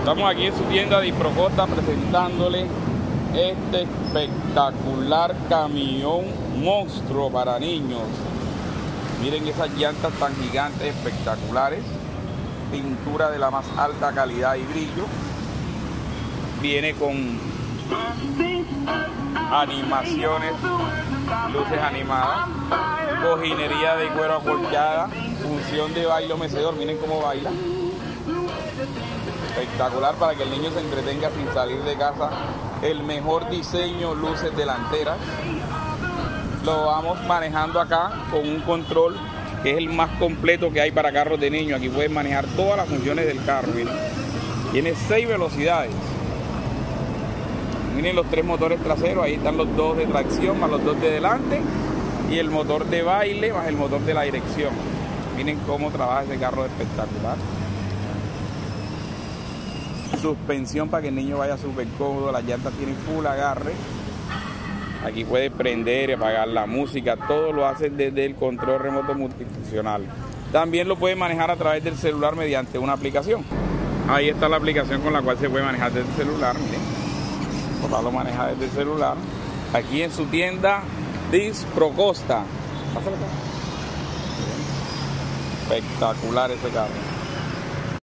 Estamos aquí en su tienda de Disprocosta presentándole este espectacular camión monstruo para niños. Miren esas llantas tan gigantes, espectaculares. Pintura de la más alta calidad y brillo. Viene con animaciones, luces animadas, cojinería de cuero acolchada, función de baile mecedor. Miren cómo baila. Espectacular para que el niño se entretenga sin salir de casa. El mejor diseño, luces delanteras. Lo vamos manejando acá con un control que es el más completo que hay para carros de niños. Aquí pueden manejar todas las funciones del carro. Miren. Tiene 6 velocidades. Miren los 3 motores traseros. Ahí están los 2 de tracción más los 2 de delante. Y el motor de baile más el motor de la dirección. Miren cómo trabaja ese carro espectacular. Suspensión para que el niño vaya súper cómodo. Las llantas tienen full agarre. Aquí puede prender y apagar la música. Todo lo hace desde el control remoto multifuncional. También lo puede manejar a través del celular mediante una aplicación. Ahí está la aplicación con la cual se puede manejar desde el celular. Miren. Papá lo maneja desde el celular. Aquí en su tienda Disprocosta. Espectacular ese carro.